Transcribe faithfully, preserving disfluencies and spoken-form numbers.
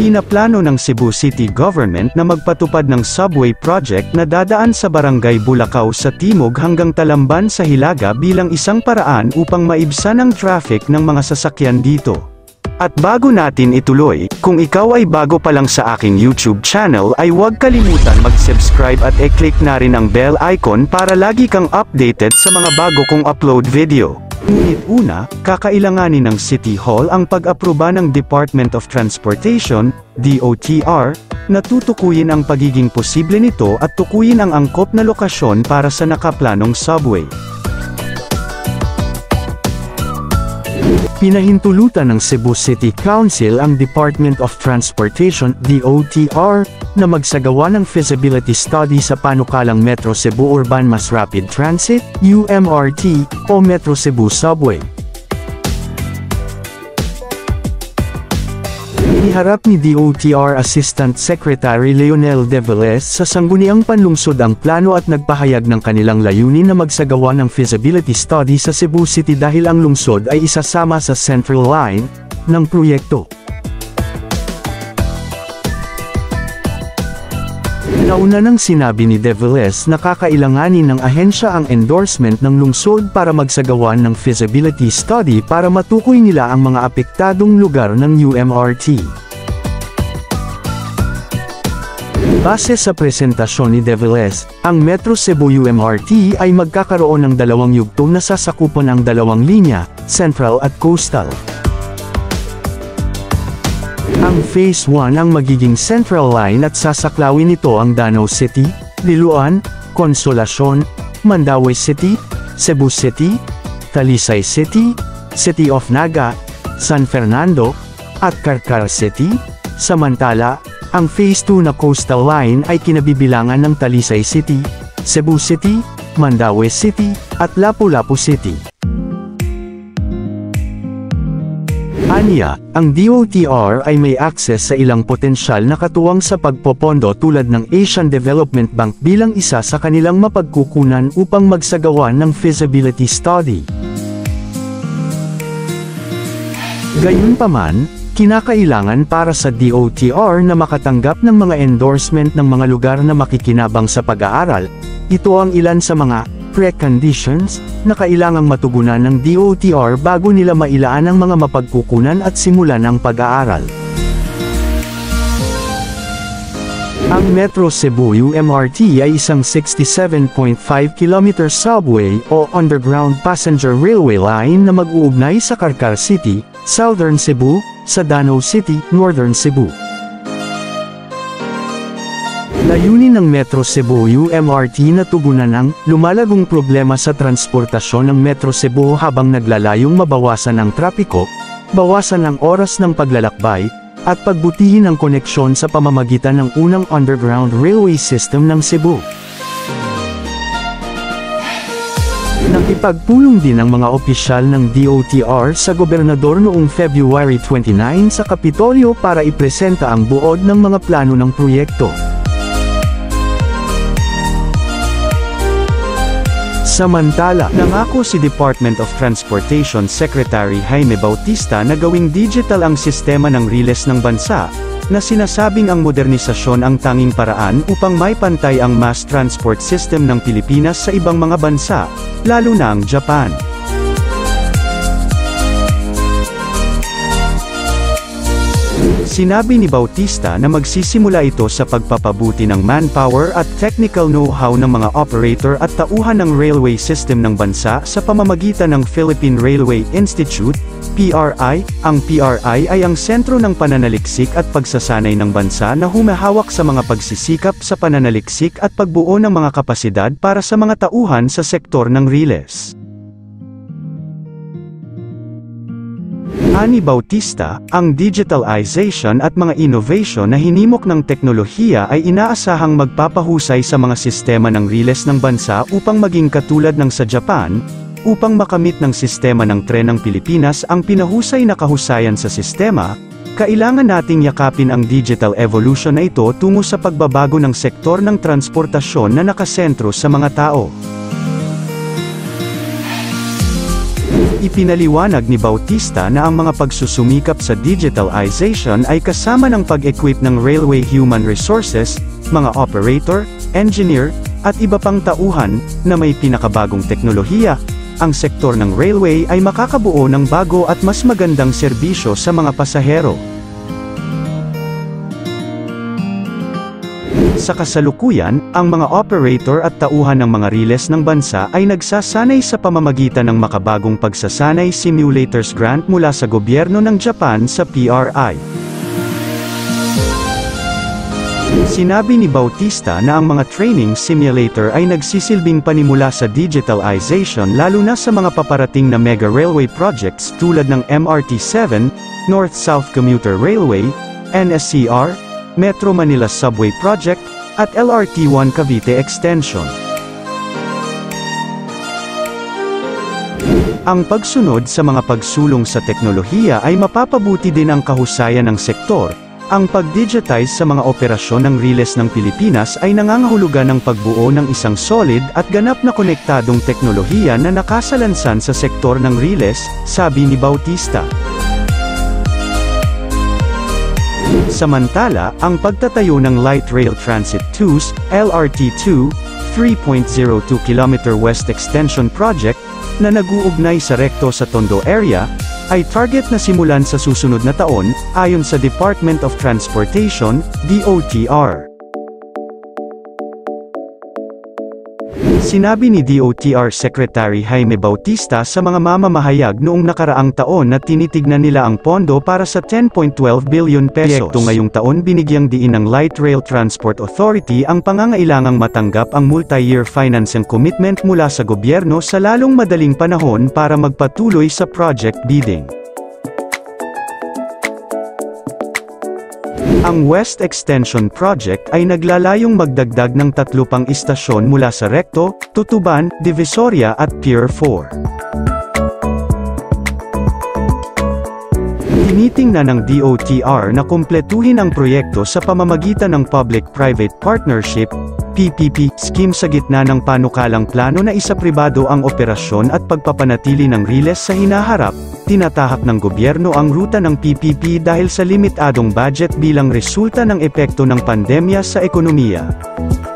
Pinaplano ng Cebu City Government na magpatupad ng subway project na dadaan sa Barangay Bulacau sa Timog hanggang Talamban sa Hilaga bilang isang paraan upang maibsan ang traffic ng mga sasakyan dito. At bago natin ituloy, kung ikaw ay bago pa lang sa aking YouTube channel ay huwag kalimutan mag-subscribe at e-click na rin ang bell icon para lagi kang updated sa mga bago kong upload video. Ngunit una, kakailanganin ng City Hall ang pag-aproba ng Department of Transportation, D O T R, na tutukuyin ang pagiging posible nito at tukuyin ang angkop na lokasyon para sa nakaplanong subway. Pinahintulutan ng Cebu City Council ang Department of Transportation, D O T R, na magsagawa ng feasibility study sa panukalang Metro Cebu Urban Mass Rapid Transit, U M R T, o Metro Cebu Subway. Iharap ni D O T R Assistant Secretary Leonel De Velez sa Sangguniang Panlungsod ang plano at nagpahayag ng kanilang layunin na magsagawa ng feasibility study sa Cebu City dahil ang lungsod ay isasama sa Central Line ng proyekto. Nauna nang sinabi ni De Velez na kakailanganin ng ahensya ang endorsement ng lungsod para magsagawa ng feasibility study para matukoy nila ang mga apektadong lugar ng U M R T. Base sa presentasyon ni De Velez, ang Metro Cebu U M R T ay magkakaroon ng dalawang yugto na sasakupan ang dalawang linya, Central at Coastal. Ang Phase one ang magiging Central Line at sasaklawin nito ang Danau City, Liloan, Consolacion, Mandaue City, Cebu City, Talisay City, City of Naga, San Fernando, at Carcar City. Samantala, ang Phase two na Coastal Line ay kinabibilangan ng Talisay City, Cebu City, Mandaue City, at Lapu-Lapu City. Aniya, ang D O T R ay may access sa ilang potensyal na katuwang sa pagpopondo tulad ng Asian Development Bank bilang isa sa kanilang mapagkukunan upang magsagawa ng feasibility study. Gayunpaman, kinakailangan para sa D O T R na makatanggap ng mga endorsement ng mga lugar na makikinabang sa pag-aaral. Ito ang ilan sa mga preconditions na kailangang matugunan ng D O T R bago nila mailaan ang mga mapagkukunan at simulan ang pag-aaral. Ang Metro Cebu U M R T ay isang sixty-seven point five kilometer subway o underground passenger railway line na mag-uugnay sa Carcar City, Southern Cebu, sa Danau City, Northern Cebu. Layunin ng Metro Cebu U M R T na tugunan ang lumalagong problema sa transportasyon ng Metro Cebu habang naglalayong mabawasan ang trapiko, bawasan ang oras ng paglalakbay, at pagbutihin ang koneksyon sa pamamagitan ng unang underground railway system ng Cebu. Nakipagpulong din ang mga opisyal ng D O T R sa gobernador noong February twenty-nine sa Kapitolyo para ipresenta ang buod ng mga plano ng proyekto. Samantala, nangako si Department of Transportation Secretary Jaime Bautista na gawing digital ang sistema ng riles ng bansa, na sinasabing ang modernisasyon ang tanging paraan upang maipantay ang mass transport system ng Pilipinas sa ibang mga bansa, lalo na ang Japan. Sinabi ni Bautista na magsisimula ito sa pagpapabuti ng manpower at technical know-how ng mga operator at tauhan ng railway system ng bansa sa pamamagitan ng Philippine Railway Institute, P R I. Ang P R I ay ang sentro ng pananaliksik at pagsasanay ng bansa na humahawak sa mga pagsisikap sa pananaliksik at pagbuo ng mga kapasidad para sa mga tauhan sa sektor ng riles. Ani Bautista, ang digitalization at mga innovation na hinimok ng teknolohiya ay inaasahang magpapahusay sa mga sistema ng riles ng bansa upang maging katulad ng sa Japan. Upang makamit ng sistema ng tren ng Pilipinas ang pinahusay na kahusayan sa sistema, kailangan nating yakapin ang digital evolution na ito tungo sa pagbabago ng sektor ng transportasyon na nakasentro sa mga tao. Ipinaliwanag ni Bautista na ang mga pagsusumikap sa digitalization ay kasama ng pag-equip ng railway human resources, mga operator, engineer, at iba pang tauhan, na may pinakabagong teknolohiya. Ang sektor ng railway ay makakabuo ng bago at mas magandang serbisyo sa mga pasahero. Sa kasalukuyan, ang mga operator at tauhan ng mga riles ng bansa ay nagsasanay sa pamamagitan ng makabagong pagsasanay simulators grant mula sa gobyerno ng Japan sa P R I. Sinabi ni Bautista na ang mga training simulator ay nagsisilbing panimula sa digitalization lalo na sa mga paparating na mega railway projects tulad ng M R T seven, North-South Commuter Railway, N S C R, Metro Manila Subway Project, at L R T one Cavite Extension. Ang pagsunod sa mga pagsulong sa teknolohiya ay mapapabuti din ang kahusayan ng sektor. Ang pag-digitize sa mga operasyon ng riles ng Pilipinas ay nangangahulugan ng pagbuo ng isang solid at ganap na konektadong teknolohiya na nakasalansan sa sektor ng riles, sabi ni Bautista. Samantala, ang pagtatayo ng Light Rail Transit twos, L R T two, three point zero two kilometer West Extension Project, na nag-uugnay sa Recto sa Tondo area, ay target na simulan sa susunod na taon, ayon sa Department of Transportation, D O T R. Sinabi ni D O T R Secretary Jaime Bautista sa mga mamamahayag noong nakaraang taon na tinitignan nila ang pondo para sa ten point one two billion pesos. Proyekto ngayong taon binigyang diin ng Light Rail Transport Authority ang pangangailangang matanggap ang multi-year financing commitment mula sa gobyerno sa lalong madaling panahon para magpatuloy sa project bidding. Ang West Extension Project ay naglalayong magdagdag ng tatlo pang istasyon mula sa Recto, Tutuban, Divisoria at Pier four. Tinitingnan ng D O T R na kumpletuhin ang proyekto sa pamamagitan ng Public-Private Partnership, P P P, scheme sa gitna ng panukalang plano na isa-pribado ang operasyon at pagpapanatili ng riles sa hinaharap. Tinatahak ng gobyerno ang ruta ng P P P dahil sa limitadong budget bilang resulta ng epekto ng pandemya sa ekonomiya.